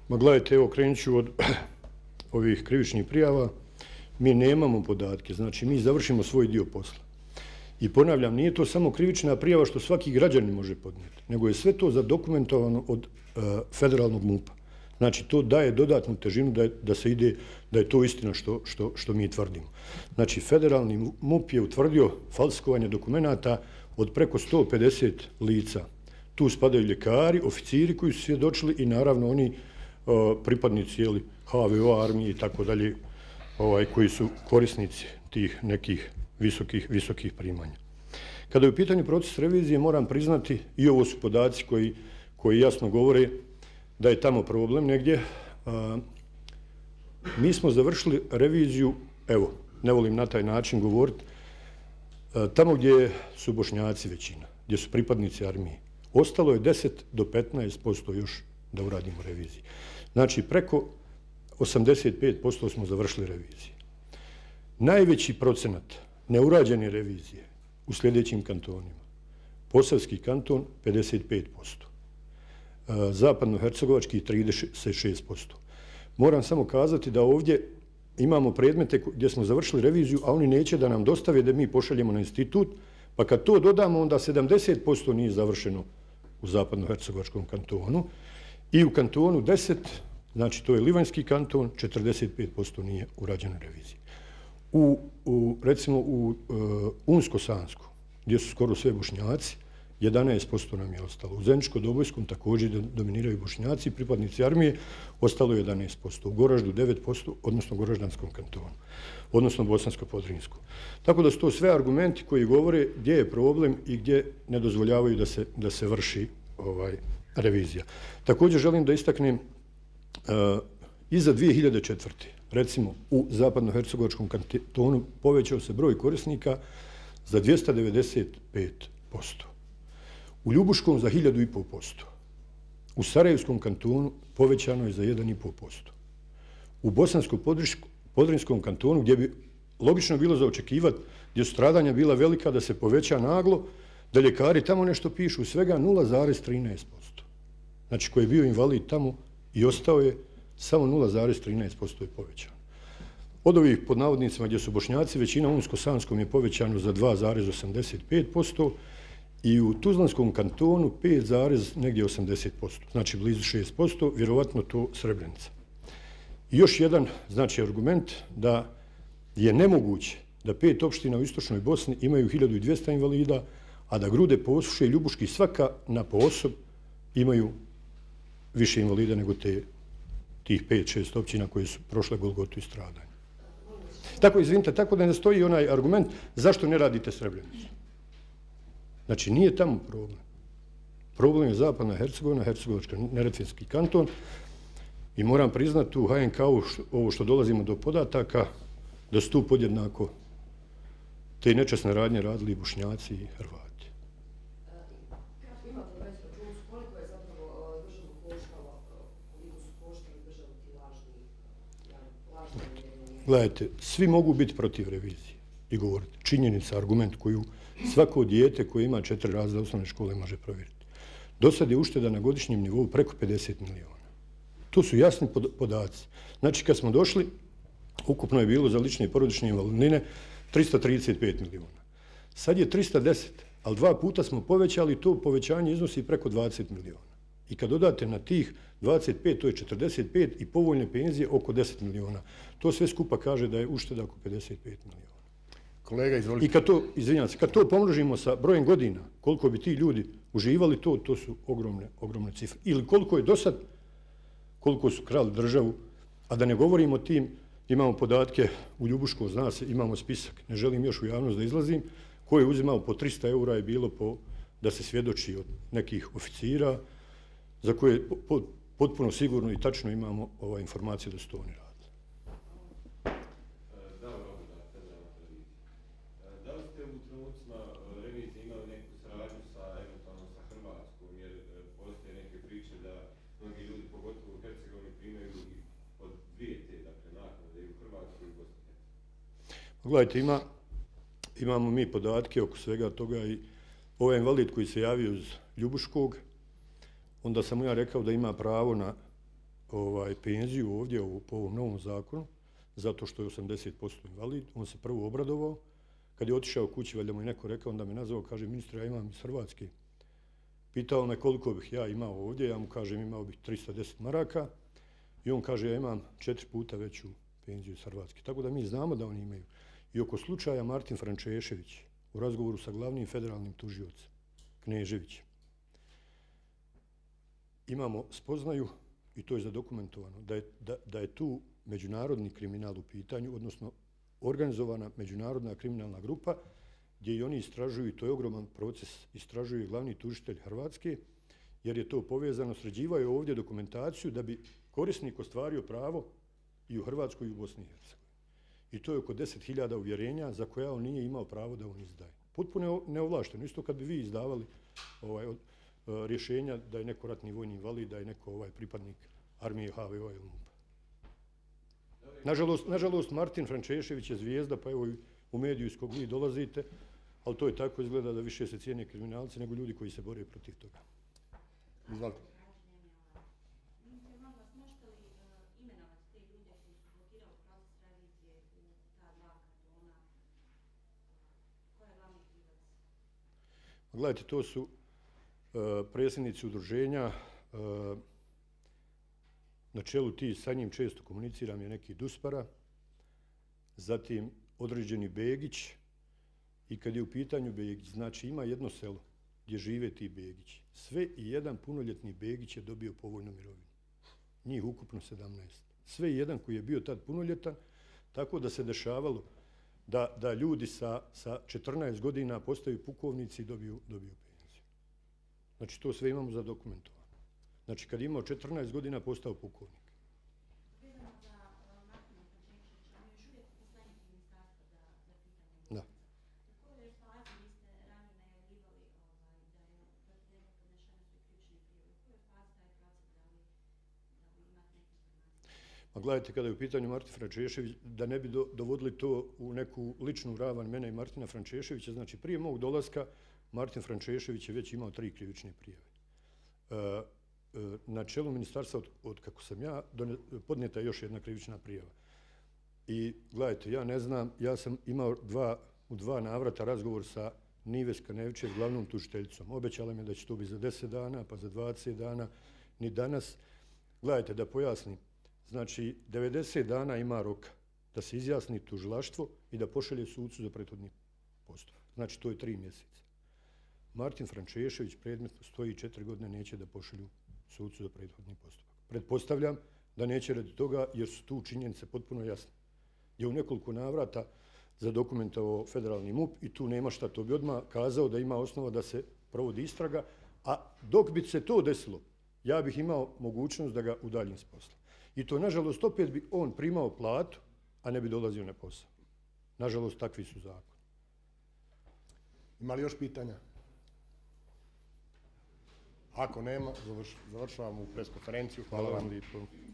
Ma gledajte, evo krenut ću od ovih krivičnih prijava. Mi nemamo podatke, znači mi završimo svoj dio posla. I ponavljam, nije to samo krivična prijava što svaki građanin može podnijeti, nego je sve to zadokumentovano od federalnog MUP-a. Znači, to daje dodatnu težinu da se ide, da je to istina što mi tvrdimo. Znači, federalni MUP je utvrdio falsifikovanje dokumenata od preko 150 lica. Tu spadaju ljekari, oficiri koji su svjedočili i naravno oni pripadnici HVO, armije i tako dalje, koji su korisnici tih nekih visokih primanja. Kada je u pitanju proces revizije, moram priznati, i ovo su podaci koji jasno govore da je tamo problem negdje. Mi smo završili reviziju, evo, ne volim na taj način govoriti, tamo gdje su Bošnjaci većina, gdje su pripadnici armije. Ostalo je 10 do 15% još da uradimo reviziju. Znači, preko 85% smo završili revizije. Najveći procenat neurađene revizije u sljedećim kantonima. Posavski kanton 55%. Zapadno-hercegovački 36%. Moram samo kazati da ovdje imamo predmete gdje smo završili reviziju, a oni neće da nam dostave da mi pošaljemo na institut, pa kad to dodamo, onda 70% nije završeno u zapadno-hercegovačkom kantonu i u kantonu 10, znači to je Livanjski kanton, 45% nije urađeno revizije. Recimo u Unsko-Sansku, gdje su skoro sve Bošnjaci, 11% nam je ostalo. U Zeničko-Dobojskom također dominiraju Bošnjaci, pripadnici armije, ostalo je 11%. U Goraždu 9%, odnosno Goraždanskom kantonu, odnosno Bosansko-Podrinjsku. Tako da su to sve argumenti koji govore gdje je problem i gdje ne dozvoljavaju da se vrši revizija. Također želim da istaknem iza 2004. Recimo u zapadno-hercegovačkom kantonu povećao se broj korisnika za 295%. U Ljubuškom za 1500%. U Sarajevskom kantonu povećano je za 1,5%. U Bosansko-Podrinjskom kantonu, gdje bi logično bilo za očekivati, gdje su stradanja bila velika, da se poveća naglo, da ljekari tamo nešto pišu, svega 0,13%. Znači, koji je bio invalid tamo i ostao je, samo 0,13% je povećano. Od ovih pod navodnicima gdje su Bošnjaci, većina u Unsko-Sanskom je povećano za 2,85% i u Tuzlanskom kantonu 5,80%, znači blizu 6%, vjerovatno to Srebrenica. I još jedan znači argument da je nemoguće da 5 opština u istočnoj Bosni imaju 1200 invalida, a da Grude, Posuše i Ljubuški svaka na poosob imaju više invalida nego tih 5-6 općina koje su prošle Golgotu i stradanje. Tako, izvinite, tako da ne stoji onaj argument zašto ne radite Srebrenicu. Znači, nije tamo problem. Problem je Zapadna Hercegovina, Hercegovačko-Neretvinski kanton i moram priznati u HNK-u ovo što dolazimo do podataka da su tu podjednako te nečasne radnje radili i Bošnjaci i Hrvati. Gledajte, svi mogu biti protiv revizije i govoriti. Činjenica, argument koju svako dijete koje ima 4 razreda osnovne škole može provjeriti. Do sad je ušteda na godišnjem nivou preko 50 miliona. To su jasni podaci. Znači, kad smo došli, ukupno je bilo za lične i porodične invalidnine 335 miliona. Sad je 310, ali 2 puta smo povećali, to povećanje iznosi preko 20 miliona. I kad dodate na tih 25, to je 45 i povoljne penzije oko 10 miliona. To sve skupa kaže da je ušteda oko 55 miliona. Kolega, izvolite. I kad to, izvinjam se, kad to pomnožimo sa brojem godina, koliko bi ti ljudi uživali to su ogromne cifre. Ili koliko je do sad, koliko su krali državu, a da ne govorimo o tim, imamo podatke u Ljubuškom, zna se, imamo spisak, ne želim još u javnost da izlazim, ko je uzimao po 300 eura je bilo da se svjedoči od nekih oficira, za koje potpuno sigurno i tačno imamo informacije da su to oni radili. Da li ste u trenucima revizije imali neku saradnju eventualno sa Hrvatskom, jer postoje neke priče da mnogi ljudi, pogotovo u Hercegovini, primaju i od 2 te, dakle, naknade i u Hrvatskoj i u Bosni i Hercegovini? Gledajte, imamo mi podatke oko svega toga i ovaj invalid koji se javio iz Ljubuškog, onda sam ja rekao da ima pravo na penziju ovdje po ovom novom zakonu, zato što je 80% invalid. On se prvo obradovao. Kad je otišao kući, valjda mu je neko rekao, onda me nazvao, kaže, ministre, ja imam iz Hrvatske. Pitao me koliko bih ja imao ovdje, ja mu kažem imao bih 310 maraka i on kaže ja imam 4 puta veću penziju iz Hrvatske. Tako da mi znamo da oni imaju. I oko slučaja Martin Frančešević u razgovoru sa glavnim federalnim tužiocem Kneževićem imamo spoznaju, i to je zadokumentovano, da je tu međunarodni kriminal u pitanju, odnosno organizovana međunarodna kriminalna grupa gdje i oni istražuju, i to je ogroman proces, istražuje glavni tužitelj Hrvatske, jer je to povezano, sređivaju ovdje dokumentaciju da bi korisnik ostvario pravo i u Hrvatskoj i u Bosni i Hercegovini. I to je oko 10.000 uvjerenja za koja on nije imao pravo da on izdaje. Potpuno neovlašteno. Isto kad bi vi izdavali rješenja da je neko ratni vojni invalid, da je neko pripadnik armije, HVO ili MUP. Nažalost, Martin Frančešević je zvijezda, pa evo u mediju iz kog vi dolazite, ali to je tako, izgleda da više se cijene kriminalci nego ljudi koji se bore protiv toga. Izvolite. Gledajte, to su predsjednici udruženja, na čelu sa njim često komuniciram je neki Duspara, zatim određeni Begić, i kad je u pitanju Begić, znači ima jedno selo gdje žive ti Begići. Sve i jedan punoljetni Begić je dobio povoljnu mirovinu. Njih ukupno 17. Sve i jedan koji je bio tad punoljetan, tako da se dešavalo da ljudi sa 14 godina postaju pukovnici i dobiju penziju. Znači to sve imamo zadokumentovano. Znači kad je imao 14 godina postao pukovnik. Da. A gledajte, kada je u pitanju Martin Frančešević, da ne bi dovodili to u neku ličnu ravan mene i Martina Frančeševića, znači prije mog dolaska Martin Frančešević je već imao 3 krivične prijave. Na čelu ministarstva, od kako sam ja, podnijeta je još jedna krivična prijava. I gledajte, ja ne znam, ja sam imao u 2 navrata razgovor sa Nives Kanevićev, glavnom tužiteljicom. Obećala mi je da će to biti za 10 dana, pa za 20 dana, ni danas. Gledajte, da pojasnim, znači 90 dana ima roka da se izjasni tužilaštvo i da pošalje sucu za prethodni postupak. Znači to je 3 mjeseca. Martin Frančešević predmet stoji 4 godine, neće da pošalju sucu za prethodni postupak. Pretpostavljam da neće radi toga jer su tu činjenice potpuno jasne. Je u nekoliko navrata zadokumentovao federalni MUP i tu nema šta, to bi odmah kazao da ima osnova da se provodi istraga, a dok bi se to desilo, ja bih imao mogućnost da ga udaljim s posla. I to, nažalost, opet bi on primao platu, a ne bi dolazio na posao. Nažalost, takvi su zakoni. Ima li još pitanja? Ako nema, završavamo preskonferenciju. Hvala vam lijepo.